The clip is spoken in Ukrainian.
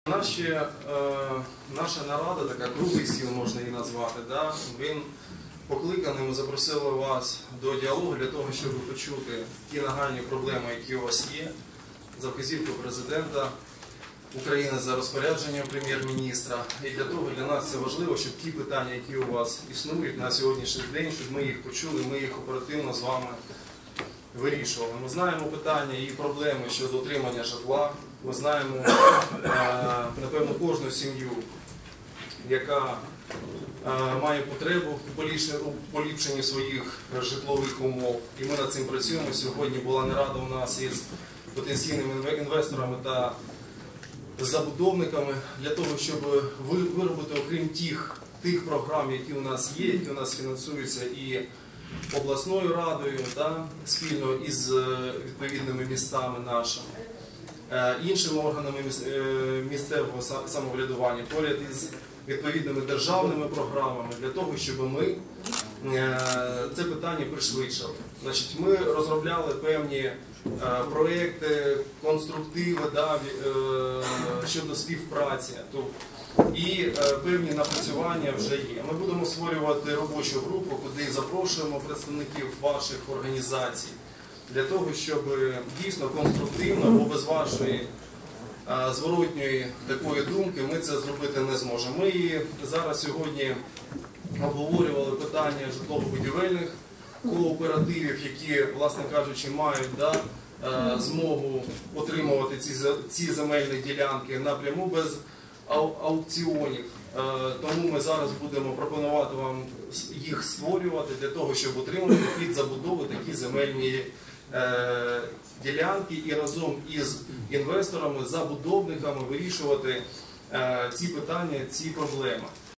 Наша нарада, така круглий стіл можна її назвати, да? Він покликаний, ми запросили вас до діалогу для того, щоб почути ті нагальні проблеми, які у вас є, за вказівкою президента України, за розпорядженням прем'єр-міністра. І для нас це важливо, щоб ті питання, які у вас існують на сьогоднішній день, щоб ми їх почули, ми їх оперативно з вами вирішували. Ми знаємо питання і проблеми щодо отримання житла. Ми знаємо, напевно, кожну сім'ю, яка має потребу у поліпшенні своїх житлових умов. І ми над цим працюємо. Сьогодні була нарада у нас із потенційними інвесторами та забудовниками для того, щоб виробити, окрім тих програм, які у нас є, які у нас фінансуються і обласною радою, да, спільно із відповідними містами нашими, іншими органами місцевого самоврядування, поряд із відповідними державними програмами, для того, щоб ми це питання пришвидшили. Значить, ми розробляли певні проекти, конструктиви, да, щодо співпраці. І певні напрацювання вже є. Ми будемо створювати робочу групу, куди запрошуємо представників ваших організацій, для того, щоб дійсно конструктивно, бо без вашої зворотньої такої думки ми це зробити не зможемо. Ми зараз сьогодні обговорювали питання житлово-будівельних кооперативів, які, власне кажучи, мають змогу отримувати ці земельні ділянки напряму без аукціонів. Тому ми зараз будемо пропонувати вам їх створювати для того, щоб отримати під забудову такі земельні ділянки і разом із інвесторами, забудовниками вирішувати ці питання, ці проблеми.